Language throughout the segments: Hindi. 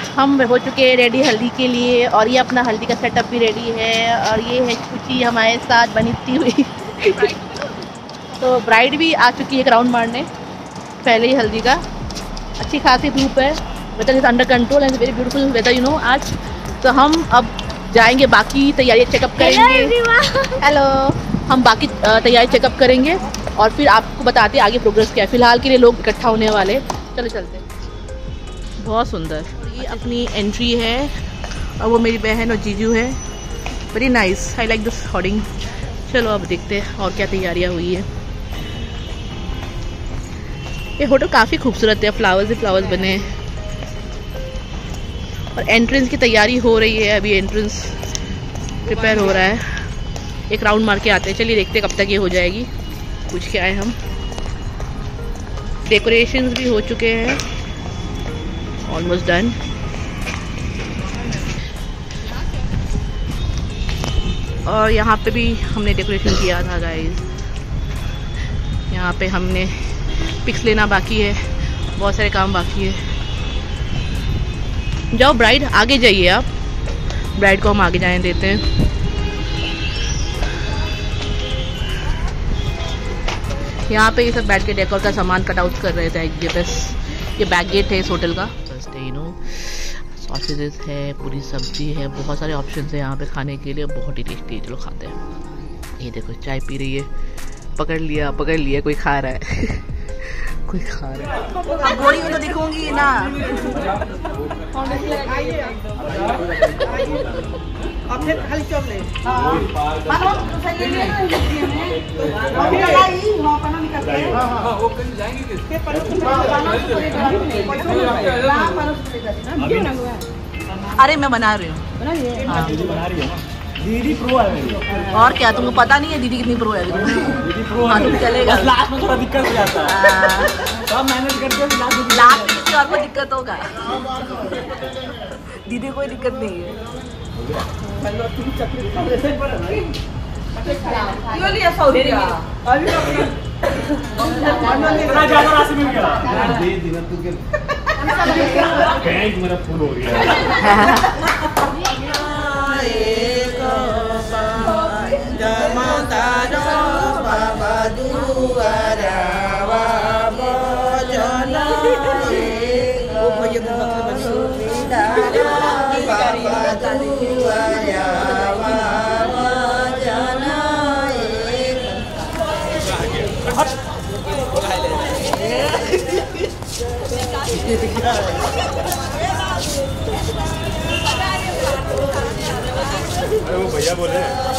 हम हो चुके हैं रेडी हल्दी के लिए, और ये अपना हल्दी का सेटअप भी रेडी है। और ये है खुशी हमारे साथ बनती हुई तो ब्राइड भी आ चुकी है एक राउंड मारने पहले ही हल्दी का। अच्छी खासी धूप है, weather is under control and very beautiful weather you know आज। तो हम अब जाएंगे बाकी तैयारी चेकअप करेंगे। हेलो, हम बाकी तैयारी चेकअप करेंगे और फिर आपको बताते हैं आगे प्रोग्रेस क्या है। फिलहाल के लिए लोग इकट्ठा होने वाले, चलो चलते हैं। बहुत सुंदर, ये अपनी एंट्री है और वो मेरी बहन और जीजू है। Very nice, I like this hoarding. चलो अब देखते हैं और क्या तैयारियां हुई है। ये होटल काफ़ी खूबसूरत है, फ्लावर्स ही फ्लावर्स बने हैं और एंट्रेंस की तैयारी हो रही है। अभी एंट्रेंस प्रिपेयर हो रहा है। एक राउंड मार के आते हैं, चलिए देखते हैं कब तक ये हो जाएगी। पूछ के आए हम। डेकोरेशंस भी हो चुके हैं, ऑलमोस्ट डन। और यहाँ पे भी हमने डेकोरेशन किया था गाइस। यहाँ पे हमने पिक्स लेना बाकी है, बहुत सारे काम बाकी है। जाओ ब्राइड, आगे जाइए आप। ब्राइड को हम आगे जाने देते हैं। यहाँ पे ये सब बैठ के डेकोर का सामान कट आउट कर रहे थे। ये बस ये बैक गेट है इस होटल का। फर्स्ट है, यू नो, सॉसेजेस है, पूरी सब्जी है, बहुत सारे ऑप्शन है यहाँ पे खाने के लिए, बहुत ही टेस्टी है। चलो खाते हैं। ये देखो चाय पी रही है, पकड़ लिया कोई खा रहा है कोई खा रहा है। गोरी तो दिखूंगी ना। अरे मैं बना रही हूँ। दीदी प्रो है। और क्या तुमको पता नहीं है दीदी कितनी प्रो है? दीदी प्रो है, चलेगा। लास्ट में थोड़ा दिक्कत हो जाता है, सब मैनेज करके लास्ट में किसी और को दिक्कत होगा। दीदी कोई दिक्कत नहीं है। मेरा फुल हो गया। अरे वो भैया बोले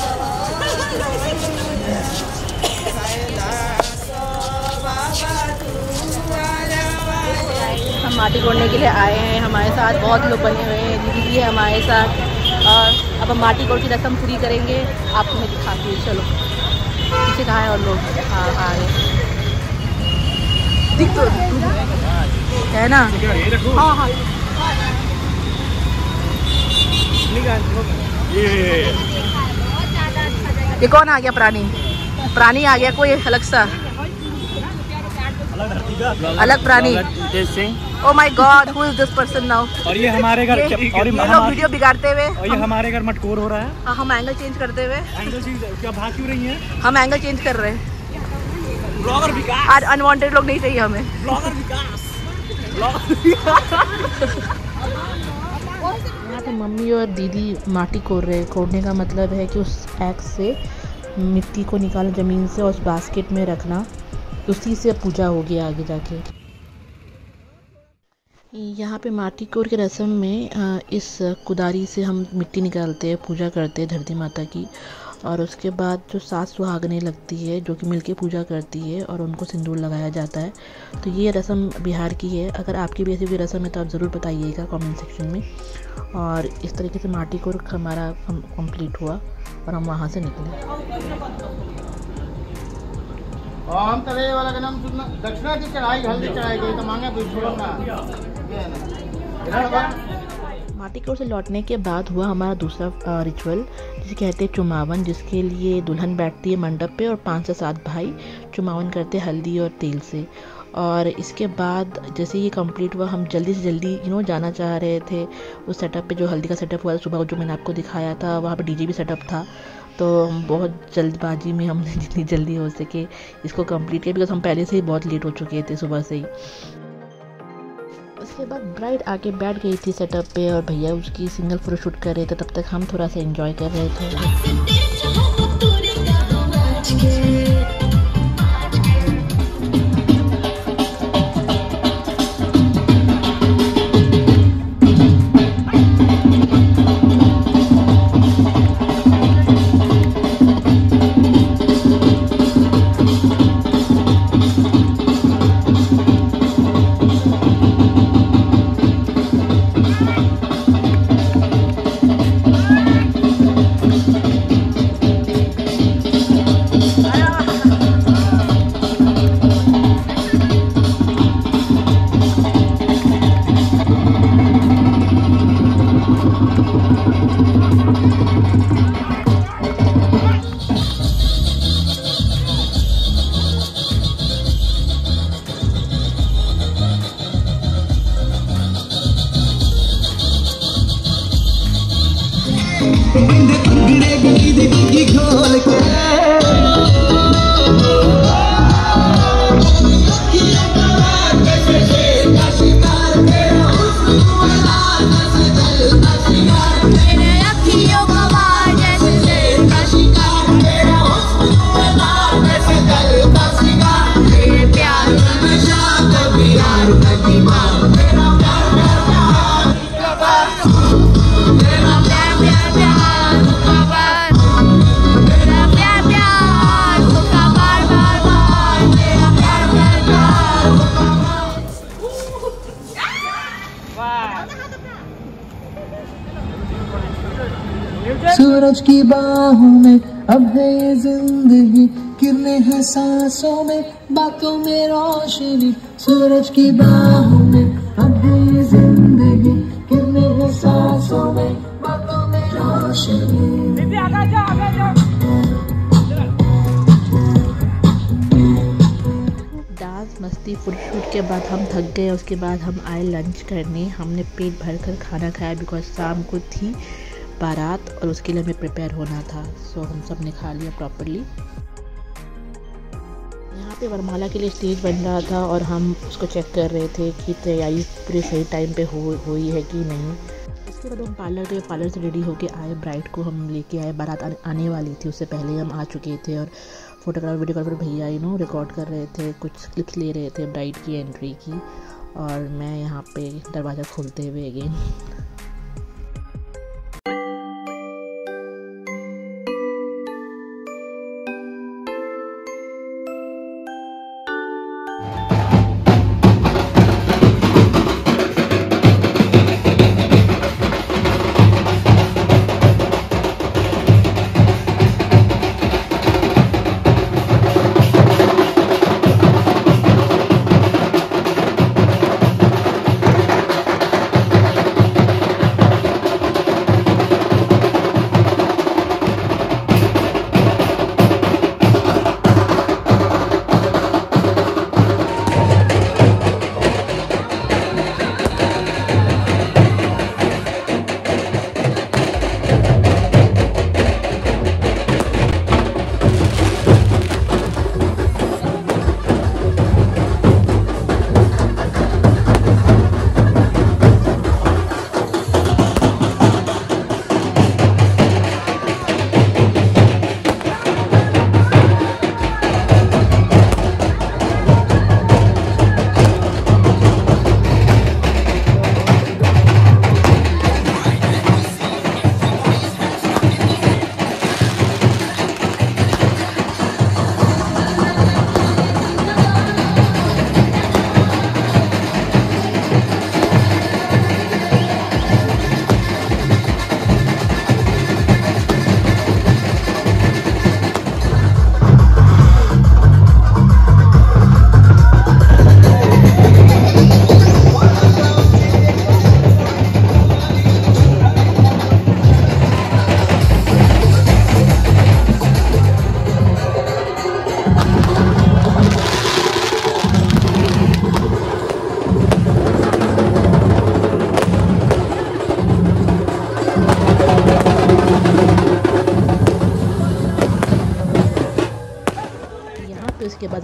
हम माटी कोड़ने के लिए आए हैं। हमारे साथ बहुत लोग बने हुए हैं, दीदी भी है हमारे साथ। और अब हम माटी कोड़ की रस्म पूरी करेंगे, आपको मैं दिखाती हूँ। चलो पीछे कहाँ है और लोग? हाँ आ रहे दिख तो है ना। हाँ हाँ ये कौन आ गया? प्राणी आ गया कोई अलग सा, अलग प्राणी। Oh my God, who is this person now? और ये हमारे घर और लोग वीडियो बिगाड़ते हुए, और ये हमारे घर मटकोर हो रहा है। हम एंगल चेंज करते हुए। एंगल चेंज क्या भाग क्यों रही हैं? हम एंगल चेंज कर रहे हैं। ब्लॉगर विकास, आज अनवांटेड लोग नहीं चाहिए हमें। ब्लॉगर विकास। यहाँ पे मम्मी और दीदी माटी कोड़ रहे हैं। कोड़ने का मतलब है कि उस एक्स से मिट्टी को निकालना ज़मीन से और उस बास्केट में रखना, उसी से पूजा होगी आगे जाके। यहाँ पे माटी कोड़ के रस्म में इस कुदारी से हम मिट्टी निकालते हैं, पूजा करते हैं धरती माता की। और उसके बाद जो सात सुहागनें लगती है जो कि मिलके पूजा करती है और उनको सिंदूर लगाया जाता है। तो ये रस्म बिहार की है। अगर आपकी भी ऐसी कोई रस्म है तो आप ज़रूर बताइएगा कमेंट सेक्शन में। और इस तरीके से माटी कोड़ हमारा कंप्लीट हुआ और हम वहाँ से निकले। हम तले वाला का नाम सुनना, दक्षिणा की चढ़ाई हल्दी चढ़ाई गई तो मांगे छोड़ो ना। माटी कोड़ से लौटने के बाद हुआ हमारा दूसरा रिचुअल, जिसे कहते हैं चुमावन, जिसके लिए दुल्हन बैठती है मंडप पे और 5 से 7 भाई चुमावन करते हैं हल्दी और तेल से। और इसके बाद जैसे ये कंप्लीट हुआ हम जल्दी से जल्दी जाना चाह रहे थे उस सेटअप पे जो हल्दी का सेटअप हुआ सुबह जो मैंने आपको दिखाया था। वहाँ पे डीजे भी सेटअप था, तो बहुत जल्दबाजी में हमने जितनी जल्दी हो सके इसको कंप्लीट किया, बिकॉज हम पहले से ही बहुत लेट हो चुके थे सुबह से ही। उसके बाद ब्राइड आके बैठ गई थी सेटअप पे और भैया उसकी सिंगल फोटोशूट कर रहे थे, तब तक हम थोड़ा सा एंजॉय कर रहे थे। सूरज की बाहों में अब है ये जिंदगी, किरणें हैं सांसों में, बातों में रोशनी। सूरज की बाहों में अब है ये जिंदगी, किरणें हैं सांसों में, बातों में रोशनी। डांस मस्ती फोटोशूट के बाद हम थक गए। उसके बाद हम आए लंच करने। हमने पेट भर कर खाना खाया बिकॉज शाम को थी बारात और उसके लिए हमें प्रिपेयर होना था। सो हम सब ने खा लिया प्रॉपरली। यहाँ पे वरमाला के लिए स्टेज बन रहा था और हम उसको चेक कर रहे थे कि तैयारी पूरे सही टाइम पे हुई है कि नहीं। इसके बाद हम पार्लर गए, पार्लर से रेडी होके आए। ब्राइड को हम लेके आए, बारात आने वाली थी, उससे पहले हम आ चुके थे। और फोटोग्राफर वीडियोग्राफर भैया रिकॉर्ड कर रहे थे, कुछ क्लिप्स ले रहे थे ब्राइड की एंट्री की, और मैं यहाँ पे दरवाज़ा खोलते हुए अगेन।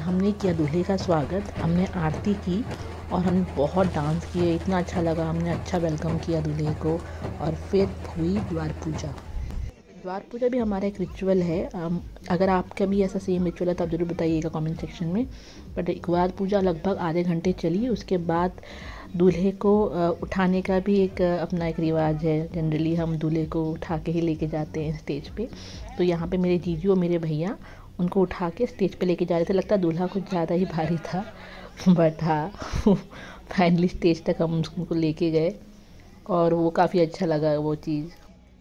हमने किया दूल्हे का स्वागत, हमने आरती की और हमने बहुत डांस किए, इतना अच्छा लगा, हमने अच्छा वेलकम किया दूल्हे को। और फिर हुई द्वार पूजा। द्वार पूजा भी हमारा एक रिचुअल है। अगर आपका भी ऐसा सेम रिचुअल है तो आप ज़रूर बताइएगा कमेंट सेक्शन में। बट द्वार पूजा लगभग आधे घंटे चली। उसके बाद दूल्हे को उठाने का भी एक अपना एक रिवाज है। जनरली हम दूल्हे को उठा के ही लेके जाते हैं स्टेज पे। तो यहाँ पे मेरे जीजू और मेरे भैया उनको उठा के स्टेज पे लेके जा रहे थे। लगता है दूल्हा कुछ ज़्यादा ही भारी था, बट हाँ फाइनली स्टेज तक हम उनको लेके गए और वो काफ़ी अच्छा लगा वो चीज़।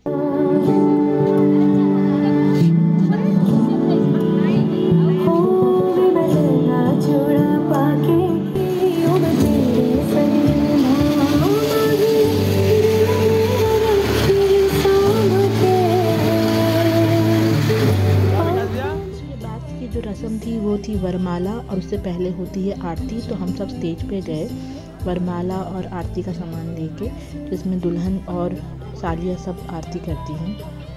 जो रस्म थी वो थी वरमाला और उससे पहले होती है आरती। तो हम सब स्टेज पे गए वरमाला और आरती का सामान लेके, जिसमें दुल्हन और सालियाँ सब आरती करती हैं।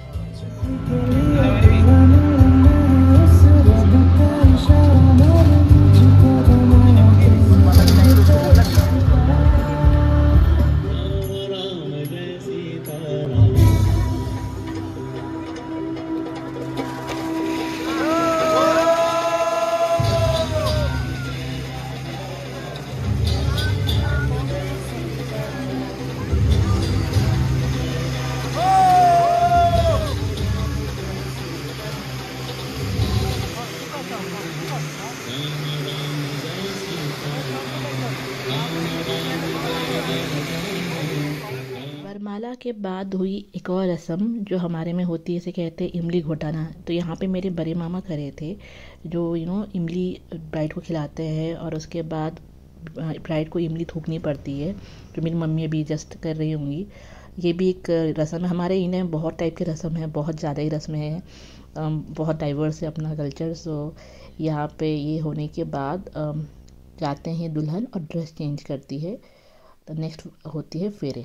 वरमाला के बाद हुई एक और रस्म जो हमारे में होती है, इसे कहते हैं इमली घोटाना। तो यहाँ पे मेरे बड़े मामा खड़े थे जो इमली ब्राइड को खिलाते हैं और उसके बाद ब्राइड को इमली थूकनी पड़ती है, जो मेरी मम्मी अभी जस्ट कर रही होंगी। ये भी एक रस्म है। हमारे इन्हें बहुत टाइप के रस्म है, बहुत ज़्यादा ही रस्में हैं, बहुत डाइवर्स है अपना कल्चर। सो यहाँ पे ये होने के बाद जाते हैं दुल्हन और ड्रेस चेंज करती है। तो नेक्स्ट होती है फेरे।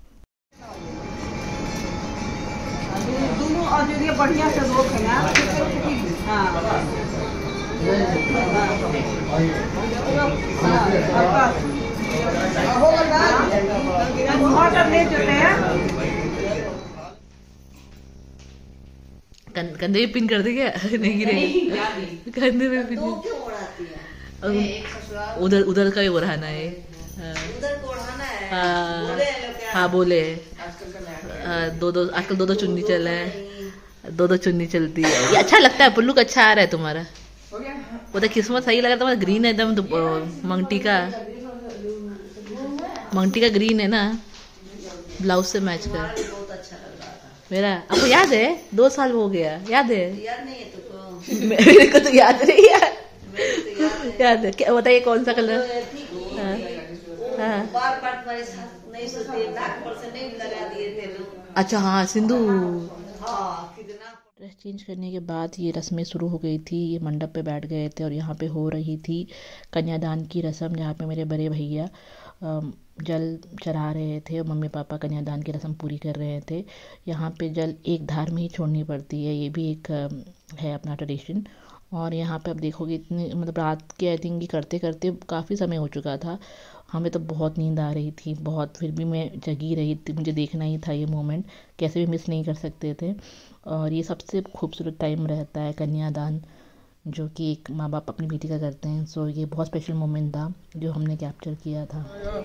दोनों और जो बढ़िया से रोक है ना। कंधे पे पिन कर दे क्या? नहीं गिरेगा कंधे पे पिन। उधर उधर का भी उड़ाना है। हाँ बोले आजकल दो चुन्नी चल रहा है, दो चुन्नी चलती है। ये अच्छा लगता है, लुक अच्छा आ रहा है तुम्हारा। वो तो किस्मत सही लग रहा है तुम्हारा, ग्रीन है एकदम। तो मंगटी का ग्रीन है ना, ब्लाउज से मैच कर। मेरा आपको याद है 2 साल हो गया, याद है? याद नहीं है तो मेरे को तो याद नहीं है। याद है क्या बताइए कौन सा कलर? अच्छा हाँ सिंदूर। ड्रेस चेंज करने के बाद ये रस्में शुरू हो गई थी। ये मंडप पे बैठ गए थे और यहाँ पे हो रही थी कन्यादान की रस्म, जहाँ पे मेरे बड़े भैया जल चढ़ा रहे थे और मम्मी पापा कन्यादान की रस्म पूरी कर रहे थे। यहाँ पे जल एक धार में ही छोड़नी पड़ती है, ये भी एक है अपना ट्रेडिशन। और यहाँ पे आप देखोगे इतनी मतलब रात के आई थिंक करते करते काफ़ी समय हो चुका था। हमें तो बहुत नींद आ रही थी बहुत, फिर भी मैं जगी रही थी, मुझे देखना ही था ये मोमेंट, कैसे भी मिस नहीं कर सकते थे। और ये सबसे खूबसूरत टाइम रहता है कन्यादान, जो कि एक माँ बाप अपनी बेटी का करते हैं। सो ये बहुत स्पेशल मोमेंट था जो हमने कैप्चर किया था।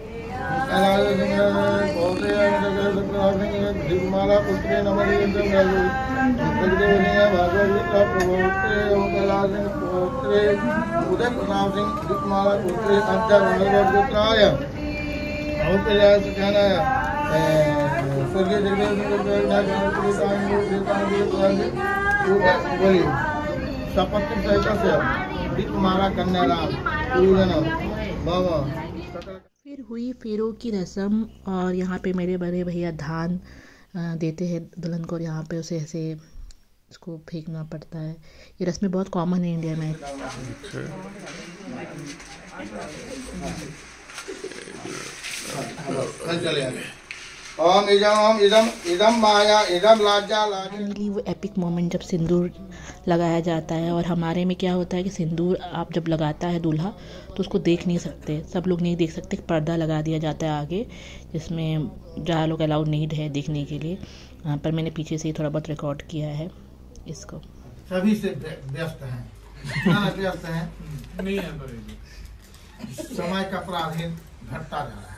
फिर हुई फेरों की रस्म और यहाँ पे मेरे बड़े भैया धान देते हैं दुल्हन को और यहाँ पे उसे ऐसे उसको फेंकना पड़ता है। ये रस्में बहुत कॉमन है इंडिया में। फाइनली वो एपिक मोमेंट जब सिंदूर लगाया जाता है। और हमारे में क्या होता है कि सिंदूर आप जब लगाता है दूल्हा तो उसको देख नहीं सकते, सब लोग नहीं देख सकते, पर्दा लगा दिया जाता है आगे, जिसमें ज़्यादा लोग अलाउड नहीं है देखने के लिए। पर मैंने पीछे से ही थोड़ा बहुत रिकॉर्ड किया है इसको। सभी से व्यस्त हैं, इतना व्यस्त हैं, नहीं है पर समय का प्राधीन घटता जा रहा है।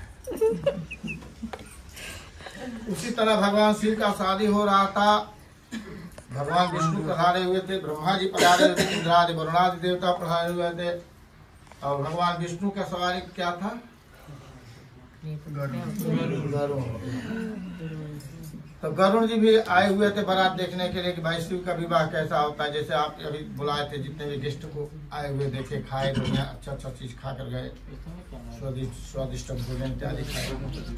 उसी तरह भगवान शिव का शादी हो रहा था, भगवान विष्णु पधारे हुए थे, ब्रह्मा जी पधारे हुए थे, इंद्रादि वरुणादि देवता पधारे हुए थे, और भगवान विष्णु का सवारी क्या था? गरुड़। तो गरुड़ जी भी आए हुए थे बारात देखने के लिए कि भाई शिव का विवाह कैसा होता है। जैसे आप अभी बुलाए थे, जितने भी गेस्ट को आए हुए देखे, खाए, बढ़िया अच्छा अच्छा चीज खा कर गए, स्वादिष्ट भोजन इत्यादि खाए।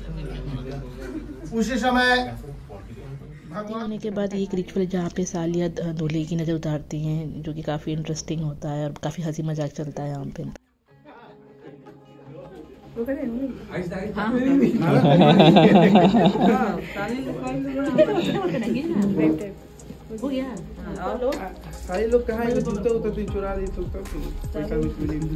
उसी समय होने के बाद एक रिचुअल जहाँ पे सालियाँ दूल्हे की नज़र उतारती हैं, जो कि काफ़ी इंटरेस्टिंग होता है और काफ़ी हंसी मजाक चलता है यहाँ पे। सारे लोग कहाँ है? जूते उतरते चुरा रही तो पैसा भी मिलेगी।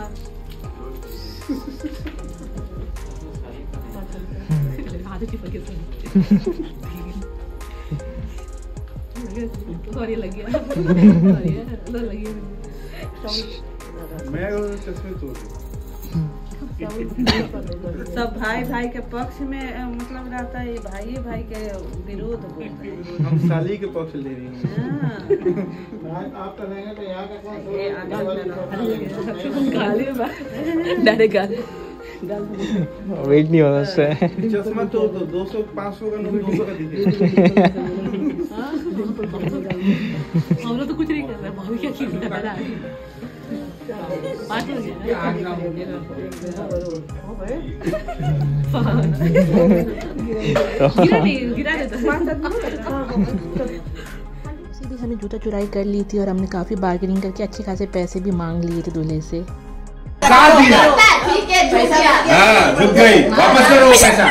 मैं चश्मे तोड़ सब भाई भाई के पक्ष में मतलब रहता है, भाई भाई के विरोध होता है। हम साली के पक्ष ले रही हूँ। आप तो रहेंगे तो यहाँ का कौन वेट नहीं होना उससे। चश्मा तोड़ दो, 200 500 का नोट 200 का दीजिए। हम लोग तो कुछ नहीं कर रहे, भाभी क्या चीज कर रहा है। सीधे हमने जूता चुराई कर ली थी और हमने काफ़ी बार्गेनिंग करके अच्छे खासे पैसे भी मांग लिए थे दूल्हे से। ठीक है, रुक गई, वापस करो वो पैसा।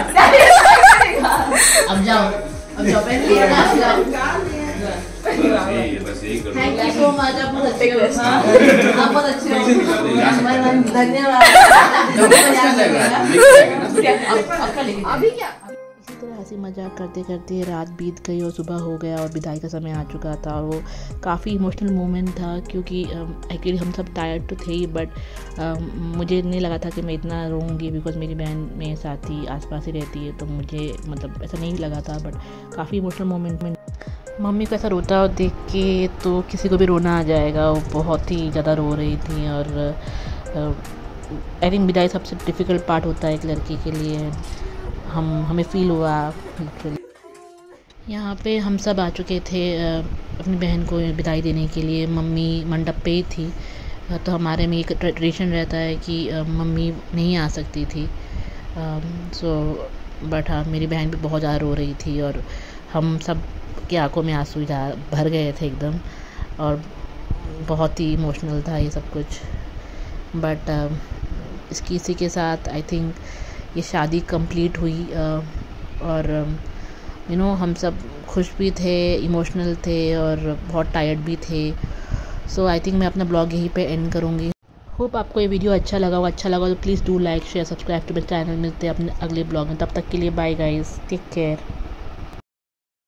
अब जाओ थैंक यू सो मच, आप बहुत अच्छे हो, आप बहुत अच्छे हो, धन्यवाद। अभी क्या इसी तरह हंसी मजाक करते करते रात बीत गई और सुबह हो गया और विदाई का समय आ चुका था। और वो काफ़ी इमोशनल मोमेंट था, क्योंकि एक्चुअली हम सब टायर्ड तो थे ही, बट मुझे नहीं लगा था कि मैं इतना रोऊंगी, बिकॉज मेरी बहन मेरे साथ ही आसपास ही रहती है, तो मुझे मतलब ऐसा नहीं लगा था। बट काफ़ी इमोशनल मोमेंट में मम्मी को ऐसा रोता हुआ देख के तो किसी को भी रोना आ जाएगा। वो बहुत ही ज़्यादा रो रही थी। और आई थिंक विदाई सबसे डिफ़िकल्ट पार्ट होता है एक लड़की के लिए। हमें फ़ील हुआ लिटरली। यहाँ पे हम सब आ चुके थे अपनी बहन को विदाई देने के लिए। मम्मी मंडप पे ही थी, तो हमारे में एक ट्रेडिशन रहता है कि मम्मी नहीं आ सकती थी। बट हाँ, मेरी बहन भी बहुत ज़्यादा रो रही थी और हम सब की आंखों में आंसू भर गए थे एकदम, और बहुत ही इमोशनल था ये सब कुछ। बट इसी के साथ आई थिंक ये शादी कंप्लीट हुई। और हम सब खुश भी थे, इमोशनल थे और बहुत टायर्ड भी थे। सो आई थिंक मैं अपना ब्लॉग यहीं पे एंड करूँगी। होप आपको ये वीडियो अच्छा लगा तो please do like share subscribe to my channel. मिलते हैं अपने अगले ब्लॉग में, तब तक के लिए बाय गाइस, टेक केयर।